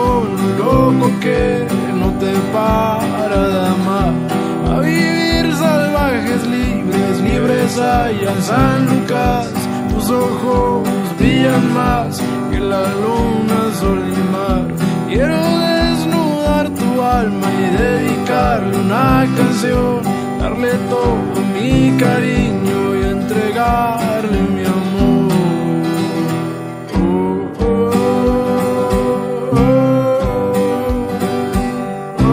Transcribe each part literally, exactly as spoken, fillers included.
corazón loco que no te para de amar. A vivir salvajes, libres, libres allá en San Lucas. Tus ojos brillan más que la luna, sol y mar. Quiero desnudar tu alma y dedicarle una canción, darle todo mi cariño y entregarle mi amor. Oh, oh, oh,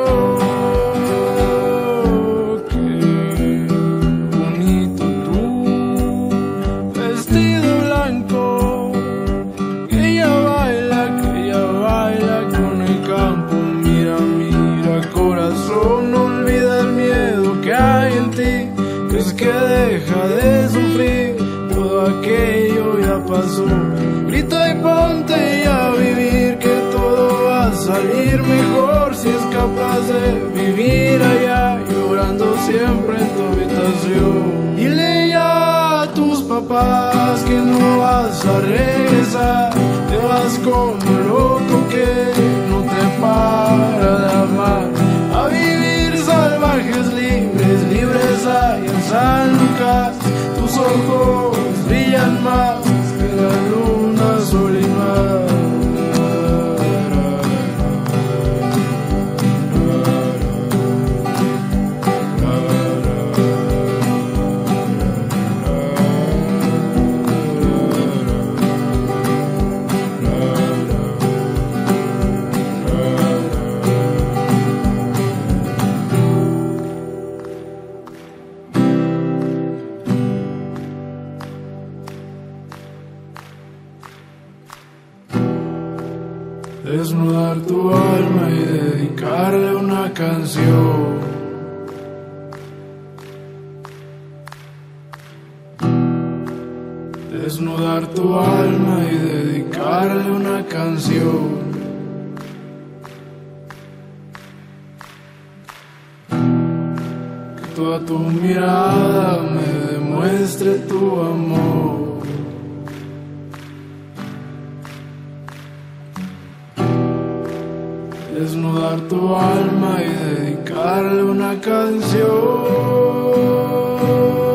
oh, oh, qué bonito tú, vestido blanco, que ella baila, que ella baila con el campo. Mira, mira, corazón, no olvida el miedo que hay en ti, que es que deja de sufrir, todo aquello ya pasó. Grita y ponte ya a vivir, que todo va a salir mejor si es capaz de vivir allá, llorando siempre en tu habitación. Dile ya a tus papás que no vas a regresar, te vas como loco que no te para de amar. A vivir salvajes, libres, libres allá en San Lucas. Tus ojos brillan más que la luna, sol y mar. Desnudar tu alma y dedicarle una canción. Desnudar tu alma y dedicarle una canción. Que toda tu mirada me demuestre tu amor. Desnudar tu alma y dedicarle una canción.